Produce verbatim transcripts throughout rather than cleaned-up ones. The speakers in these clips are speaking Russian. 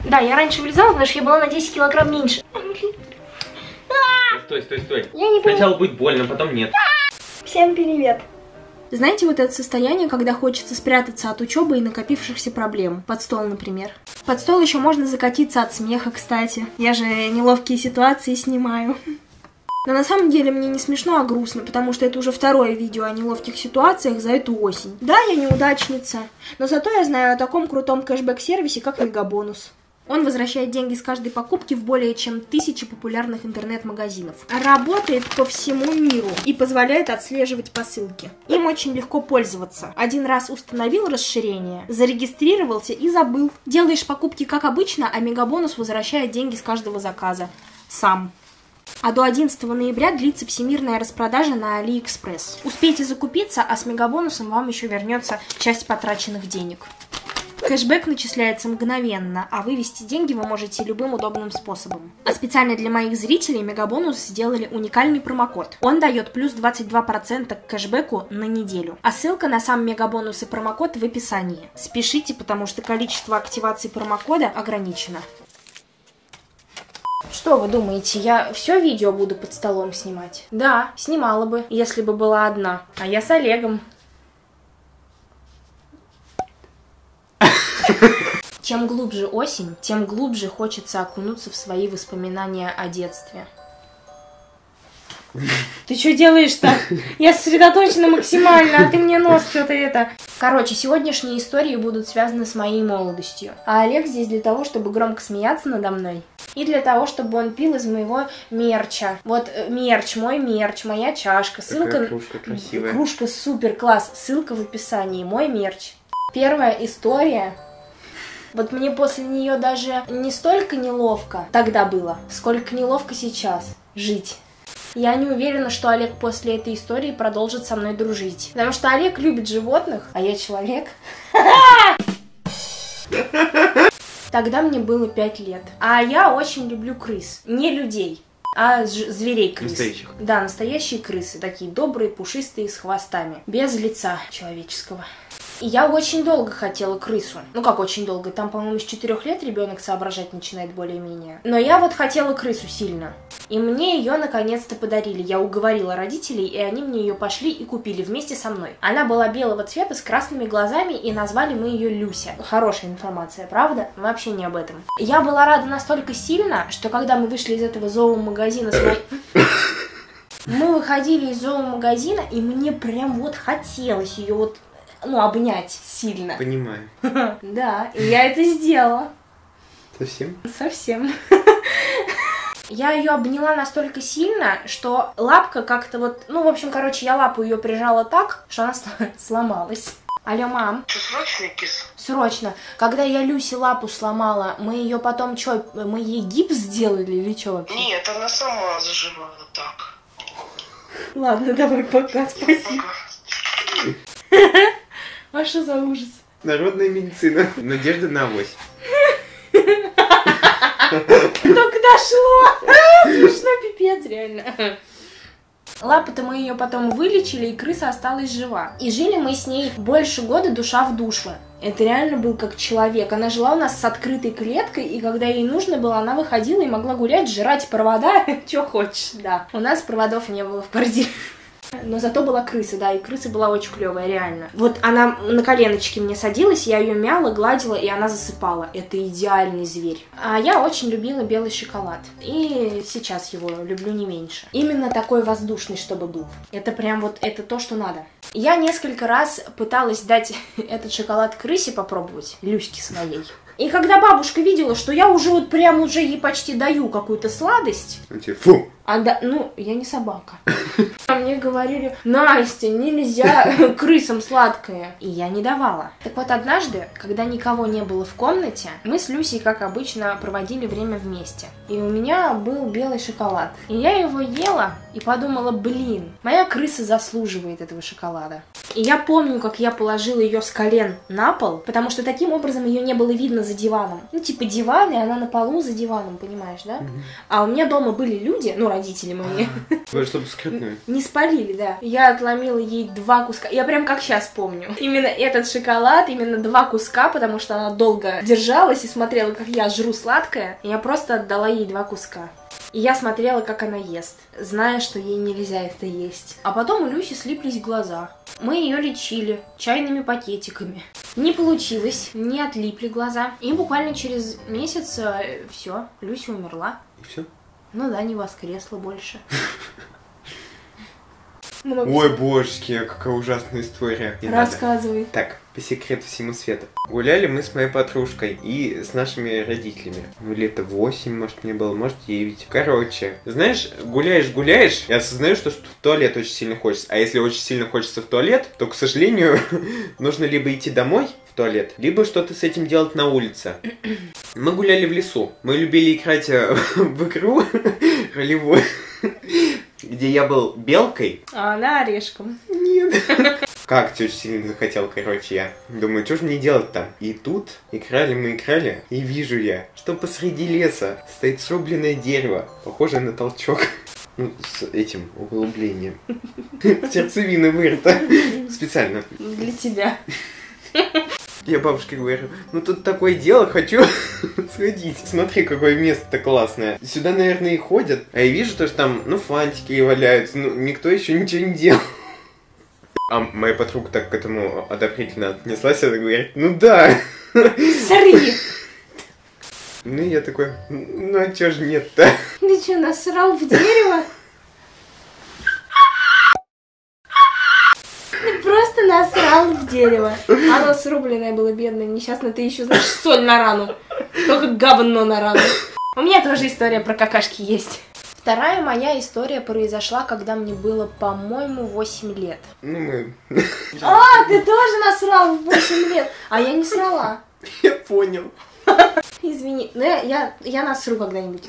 Да, я раньше вылезала, потому что я была на десять килограмм меньше. Стой, стой, стой. Я не Сначала будет больно, потом нет. Всем привет. Знаете вот это состояние, когда хочется спрятаться от учебы и накопившихся проблем? Под стол, например. Под стол еще можно закатиться от смеха, кстати. Я же неловкие ситуации снимаю. Но на самом деле мне не смешно, а грустно, потому что это уже второе видео о неловких ситуациях за эту осень. Да, я неудачница, но зато я знаю о таком крутом кэшбэк-сервисе, как Мегабонус. Он возвращает деньги с каждой покупки в более чем тысячи популярных интернет-магазинов. Работает по всему миру и позволяет отслеживать посылки. Им очень легко пользоваться. Один раз установил расширение, зарегистрировался и забыл. Делаешь покупки как обычно, а Мегабонус возвращает деньги с каждого заказа. Сам. А до одиннадцатого ноября длится всемирная распродажа на Алиэкспресс. Успейте закупиться, а с Мегабонусом вам еще вернется часть потраченных денег. Кэшбэк начисляется мгновенно, а вывести деньги вы можете любым удобным способом. А специально для моих зрителей Мегабонус сделали уникальный промокод. Он дает плюс двадцать два процента к кэшбэку на неделю. А ссылка на сам Мегабонус и промокод в описании. Спешите, потому что количество активаций промокода ограничено. Что вы думаете, я все видео буду под столом снимать? Да, снимала бы, если бы была одна. А я с Олегом. Чем глубже осень, тем глубже хочется окунуться в свои воспоминания о детстве. Ты что делаешь-то? Я сосредоточена максимально, а ты мне нос что-то это... Короче, сегодняшние истории будут связаны с моей молодостью. А Олег здесь для того, чтобы громко смеяться надо мной. И для того, чтобы он пил из моего мерча. Вот мерч, мой мерч, моя чашка. Ссылка... Какая кружка красивая. Кружка супер, класс. Ссылка в описании. Мой мерч. Первая история... Вот мне после нее даже не столько неловко тогда было, сколько неловко сейчас жить. Я не уверена, что Олег после этой истории продолжит со мной дружить. Потому что Олег любит животных, а я человек. Тогда мне было пять лет. А я очень люблю крыс. Не людей, а зверей крыс. Настоящих. Да, настоящие крысы. Такие добрые, пушистые, с хвостами. Без лица человеческого. И я очень долго хотела крысу. Ну как очень долго? Там, по-моему, с четырёх лет ребенок соображать начинает более-менее. Но я вот хотела крысу сильно. И мне ее наконец-то подарили. Я уговорила родителей, и они мне ее пошли и купили вместе со мной. Она была белого цвета с красными глазами, и назвали мы ее Люся. Хорошая информация, правда? Вообще не об этом. Я была рада настолько сильно, что когда мы вышли из этого зоомагазина с моей... Мы выходили из зоомагазина, и мне прям вот хотелось ее вот... Ну, обнять сильно. Понимаю. Да, и я это сделала. Совсем? Совсем. Я ее обняла настолько сильно, что лапка как-то вот... Ну, в общем, короче, я лапу ее прижала так, что она сломалась. Алло, мам. Что, срочно, кис? Срочно. Когда я Люсе лапу сломала, мы ее потом что, мы ей гипс сделали или что вообще? Нет, она сама заживала так. Ладно, давай, пока, спасибо. А что за ужас? Народная медицина. Надежда на авось. Только дошло. Смешно, пипец, реально. Лапу-то мы ее потом вылечили, и крыса осталась жива. И жили мы с ней больше года душа в душу. Это реально был как человек. Она жила у нас с открытой клеткой, и когда ей нужно было, она выходила и могла гулять, жрать провода, что хочешь, да. У нас проводов не было в квартире. Но зато была крыса, да, и крыса была очень клевая, реально. Вот она на коленочки мне садилась, я ее мяла, гладила, и она засыпала. Это идеальный зверь. А я очень любила белый шоколад. И сейчас его люблю не меньше. Именно такой воздушный, чтобы был. Это прям вот, это то, что надо. Я несколько раз пыталась дать этот шоколад крысе попробовать, Люське своей. И когда бабушка видела, что я уже вот прям уже ей почти даю какую-то сладость... Фу! А да, ну, я не собака. А мне говорили: Настя, нельзя крысам сладкое. И я не давала. Так вот, однажды, когда никого не было в комнате, мы с Люсей, как обычно, проводили время вместе. И у меня был белый шоколад. И я его ела и подумала: блин, моя крыса заслуживает этого шоколада. И я помню, как я положила ее с колен на пол, потому что таким образом ее не было видно за диваном. Ну, типа диван, и она на полу за диваном, понимаешь, да? Mm-hmm. А у меня дома были люди, ну, родители мои. Вы чтобы скрытную. Не спалили, да. Я отломила ей два куска. Я прям как сейчас помню. Именно этот шоколад, именно два куска, потому что она долго держалась и смотрела, как я жру сладкое. И я просто отдала ей два куска. И я смотрела, как она ест, зная, что ей нельзя это есть. А потом у Люси слиплись глаза. Мы ее лечили чайными пакетиками. Не получилось, не отлипли глаза. И буквально через месяц э, все, Люся умерла. И все? Ну да, не воскресла больше. Ой, божечки, какая ужасная история. Не Рассказывай. надо. Так, по секрету всему свету. Гуляли мы с моей подружкой и с нашими родителями. Ну, лето восемь, может, мне было, может, девять. Короче, знаешь, гуляешь-гуляешь, и осознаешь, что в туалет очень сильно хочется. А если очень сильно хочется в туалет, то, к сожалению, нужно либо идти домой в туалет, либо что-то с этим делать на улице. Мы гуляли в лесу. Мы любили играть в игру ролевую, где я был белкой. А она орешком. Нет. Как ты очень сильно захотел, короче, я. Думаю, что же мне делать там? И тут играли мы играли, и вижу я, что посреди леса стоит срубленное дерево, похожее на толчок. Ну, с этим углублением. Сердцевина вырыта. Специально. Для тебя. Я бабушке говорю, ну тут такое дело, хочу сходить. Смотри, какое место-то классное. Сюда, наверное, и ходят. А я вижу, то, что там, ну, фантики валяются, ну, никто еще ничего не делал. А моя подруга так к этому одобрительно отнеслась, она говорит, ну да. Сори! Ну, я такой, ну, а чё ж нет-то? Ты что, насрал в дерево? Ты просто насрал в дерево. Оно срубленное было, бедное, несчастное. Ты еще, знаешь, соль на рану. Только говно на рану. У меня тоже история про какашки есть. Вторая моя история произошла, когда мне было, по-моему, восемь лет. Ну, мы... А, ты тоже насрал в восемь лет? А я не срала. Я понял. Извини, но я, я, я насру когда-нибудь,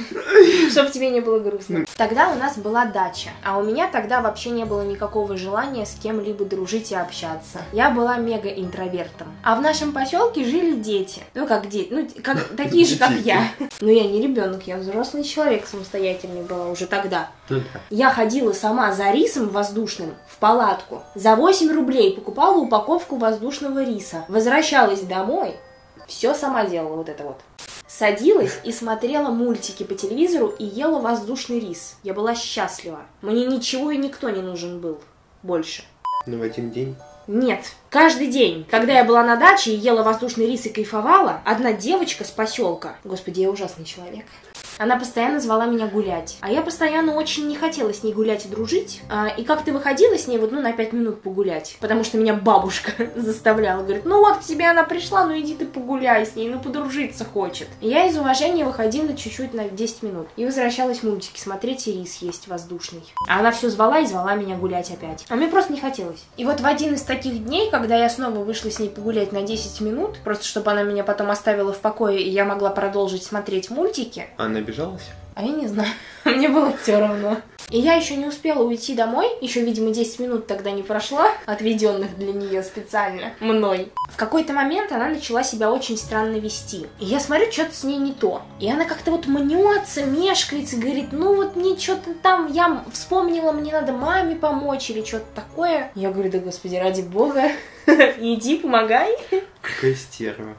чтобы тебе не было грустно. Тогда у нас была дача, а у меня тогда вообще не было никакого желания с кем-либо дружить и общаться. Я была мега-интровертом. А в нашем поселке жили дети. Ну, как дети, ну, как, такие же, как я. Но я не ребенок, я взрослый человек, самостоятельный была уже тогда. Я ходила сама за рисом воздушным в палатку. За восемь рублей покупала упаковку воздушного риса. Возвращалась домой. Все сама делала вот это вот. Садилась и смотрела мультики по телевизору и ела воздушный рис. Я была счастлива. Мне ничего и никто не нужен был больше. Ну, в один день? Нет. Каждый день, когда я была на даче и ела воздушный рис и кайфовала, одна девочка с поселка, господи, я ужасный человек, она постоянно звала меня гулять. А я постоянно очень не хотела с ней гулять и дружить. А, и как-то выходила с ней вот, ну, на пять минут погулять. Потому что меня бабушка заставляла. Говорит, ну вот к тебе она пришла, ну иди ты погуляй с ней, ну подружиться хочет. И я из уважения выходила чуть-чуть на десять минут. И возвращалась мультики смотреть и рис есть воздушный. А она все звала и звала меня гулять опять. А мне просто не хотелось. И вот в один из таких дней, когда я снова вышла с ней погулять на десять минут, просто чтобы она меня потом оставила в покое, и я могла продолжить смотреть мультики. Она обижалась? А я не знаю, мне было все равно. И я еще не успела уйти домой, еще, видимо, десять минут тогда не прошло, отведенных для нее специально мной. В какой-то момент она начала себя очень странно вести. И я смотрю, что-то с ней не то. И она как-то вот мнется, мешкается, говорит, ну вот мне что-то там, я вспомнила, мне надо маме помочь или что-то такое. Я говорю, да господи, ради бога, иди, помогай. Какая стерва.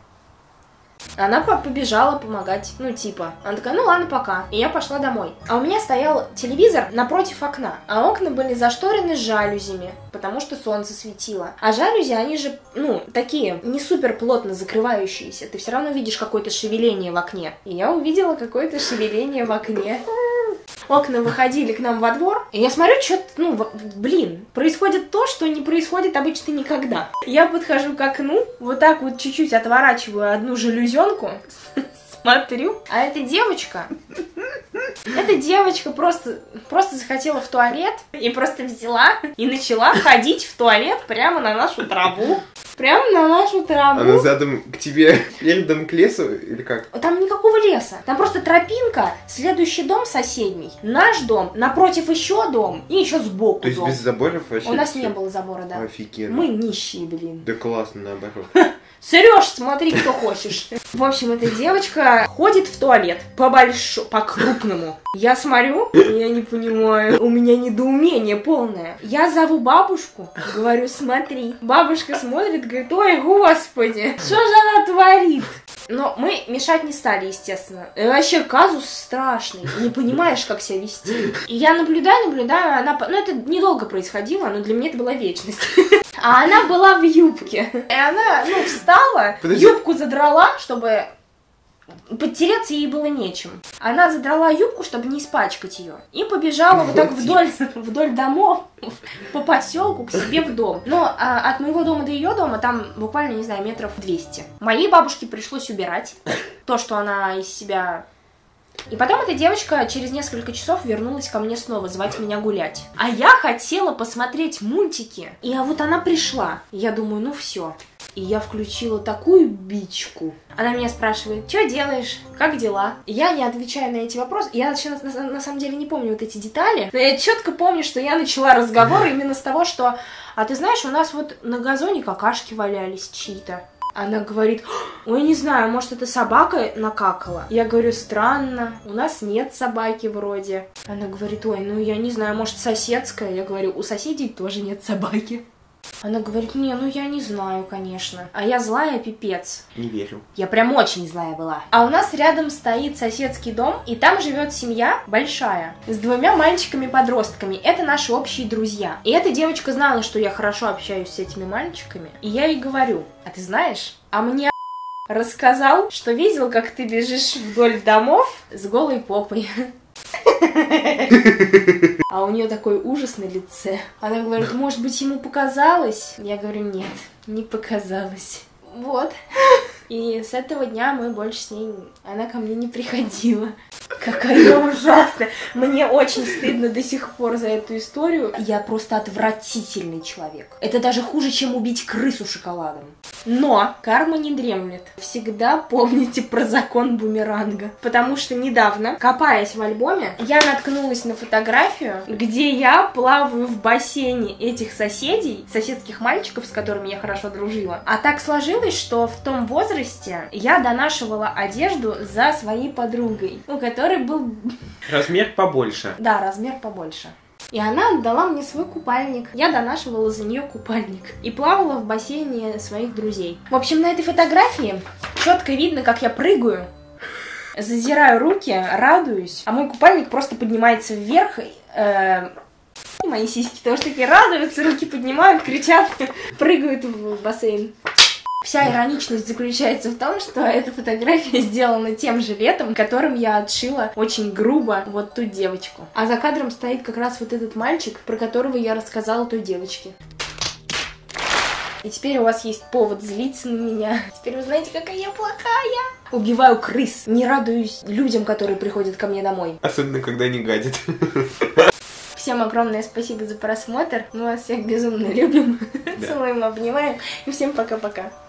Она побежала помогать, ну типа. Она такая, ну ладно, пока. И я пошла домой. А у меня стоял телевизор напротив окна. А окна были зашторены жалюзями, потому что солнце светило. А жалюзи, они же, ну, такие, не супер плотно закрывающиеся. Ты все равно видишь какое-то шевеление в окне. И я увидела какое-то шевеление в окне. Окна выходили к нам во двор, и я смотрю, что-то, ну, блин, происходит то, что не происходит обычно никогда. Я подхожу к окну, вот так вот чуть-чуть отворачиваю одну жалюзенку, смотрю, а эта девочка, эта девочка просто, просто захотела в туалет, и просто взяла и начала ходить в туалет прямо на нашу траву. Прямо на нашу траву. Она задом к тебе, передом к лесу или как? Там никакого леса. Там просто тропинка, следующий дом соседний, наш дом, напротив еще дом и еще сбоку То есть дом. без заборов вообще? У нас все? не было забора, да. Офигенно. Мы нищие, блин. Да классно, наоборот. Срешь, смотри, кто хочешь. В общем, эта девочка ходит в туалет по большому, по крупному. Я смотрю, я не понимаю, у меня недоумение полное. Я зову бабушку, говорю, смотри. Бабушка смотрит, говорит, ой, господи, что же она творит? Но мы мешать не стали, естественно. И вообще казус страшный. Не понимаешь, как себя вести. И я наблюдаю, наблюдаю, она... Ну, это недолго происходило, но для меня это была вечность. А она была в юбке. И она, ну, встала, Подожди. юбку задрала, чтобы... Подтереться ей было нечем. Она задрала юбку, чтобы не испачкать ее. И побежала вот так вдоль, вдоль домов, по поселку, к себе в дом. Но а, от моего дома до ее дома там буквально, не знаю, метров двести. Моей бабушке пришлось убирать то, что она из себя... И потом эта девочка через несколько часов вернулась ко мне снова, звать меня гулять. А я хотела посмотреть мультики. И а вот она пришла. И я думаю, ну все. И я включила такую бичку. Она меня спрашивает, что делаешь, как дела? И я не отвечаю на эти вопросы. Я на, на, на самом деле не помню вот эти детали. Но я четко помню, что я начала разговор именно с того, что... А ты знаешь, у нас вот на газоне какашки валялись чьи-то. Она говорит, ой, не знаю, может, это собака накакала? Я говорю, странно, у нас нет собаки вроде. Она говорит, ой, ну я не знаю, может, соседская? Я говорю, у соседей тоже нет собаки. Она говорит, не, ну я не знаю, конечно. А я злая пипец. Не верю. Я прям очень злая была. А у нас рядом стоит соседский дом, и там живет семья большая, с двумя мальчиками-подростками. Это наши общие друзья. И эта девочка знала, что я хорошо общаюсь с этими мальчиками. И я ей говорю, а ты знаешь, а мне рассказал, что видел, как ты бежишь вдоль домов с голой попой. А у нее такой ужас на лице. Она говорит, может быть, ему показалось? Я говорю, нет, не показалось. Вот. И с этого дня мы больше с ней... Она ко мне не приходила. Какая ужасная. Мне очень стыдно до сих пор за эту историю. Я просто отвратительный человек. Это даже хуже, чем убить крысу шоколадом. Но карма не дремлет. Всегда помните про закон бумеранга. Потому что недавно, копаясь в альбоме, я наткнулась на фотографию, где я плаваю в бассейне этих соседей, соседских мальчиков, с которыми я хорошо дружила. А так сложилось, что в том возрасте я донашивала одежду за своей подругой, у которой был... Размер побольше. Да, размер побольше. И она отдала мне свой купальник. Я донашивала за нее купальник. И плавала в бассейне своих друзей. В общем, на этой фотографии четко видно, как я прыгаю, задираю руки, радуюсь, а мой купальник просто поднимается вверх. Э- мои сиськи тоже такие радуются, руки поднимают, кричат, прыгают в бассейн. Вся ироничность заключается в том, что эта фотография сделана тем жилетом, которым я отшила очень грубо вот ту девочку. А за кадром стоит как раз вот этот мальчик, про которого я рассказала той девочке. И теперь у вас есть повод злиться на меня. Теперь вы знаете, какая я плохая. Убиваю крыс, не радуюсь людям, которые приходят ко мне домой. Особенно, когда они гадят. Всем огромное спасибо за просмотр. Мы вас всех безумно любим. Да. Целуем, обнимаем. И всем пока-пока.